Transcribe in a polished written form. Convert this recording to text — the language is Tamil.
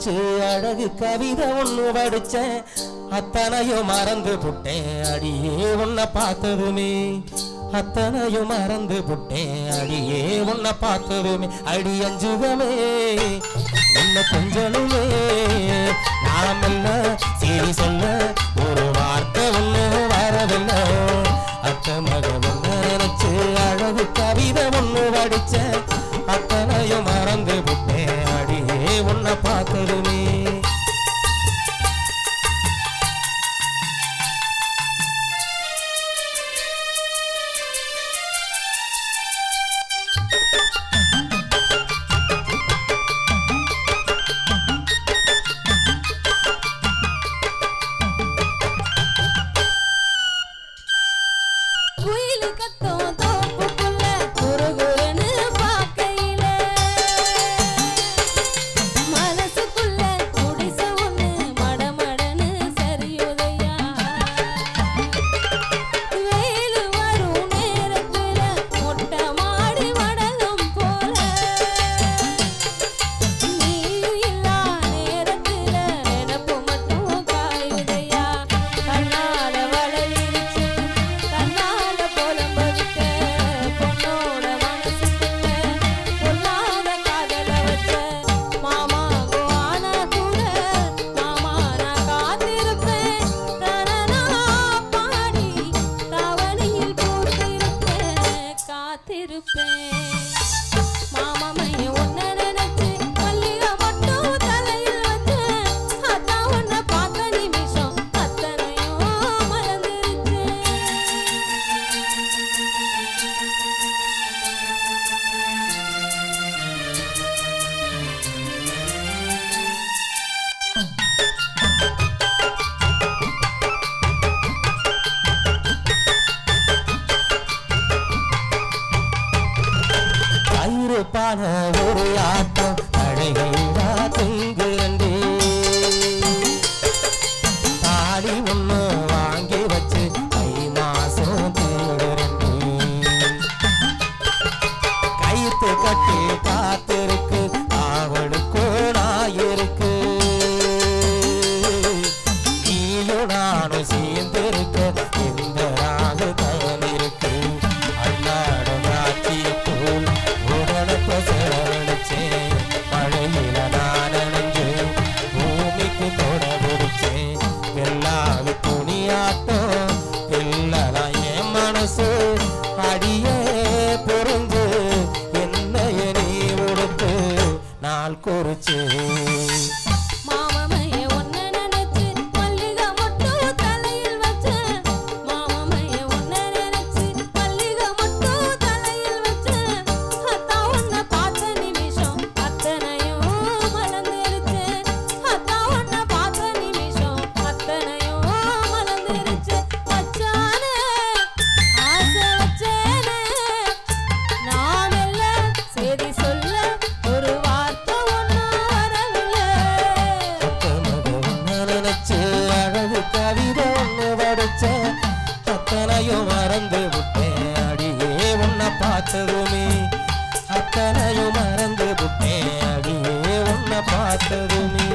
நினைச்சு அழகு கவிதை ஒண்ணு படிச்சேன் அத்தனையும் மறந்து புட்டேன் அடியே உன்னை பார்த்ததுமே அத்தனையும் மறந்து புட்டேன் அடியே உன்னை பார்த்ததுமே அடி அஞ்சுகமே உன்னை கொஞ்சலுமே நாம் இல்ல சரி சொல்ல ஒரு வார்த்தை ஒண்ணு வரவில்லை அத்த மக ஒண்ணு நினைச்சு அழகு கவிதை ஒண்ணு படிச்சேன் அத்தனையும் மறந்து புட்டேன் அடியே உன்னை பார்த்ததுமே ஒரு ஆட்டம் அழகா துங்குரண்டி தாலி ஒண்ணு வாங்கி வச்சு தை மாசம் தேடுரண்டி கைத்து கட்டி காத்திருக்கு அவளுக்கு நாயிருக்கு நீயும் நானும் சேர்ந்திருக்க இந்த ராகு தவம் இருக்கு அண்ணாடும் ராட்சியத்தூள் மழையில நான் அணைஞ்சு பூமிக்கு தொட பிடிச்சேன் எல்லாரு துணியாட்டம் இல்லதான் என் மனசு அடியே புரிஞ்சு என்னைய நீ உடுத்து நாள் குறிச்சு அத்தனையும் மறந்து விட்டேன் அடியே உன்னை பார்த்ததுமே அத்தனையும் மறந்து விட்டேன் அடியே உன்னை பார்த்ததுமே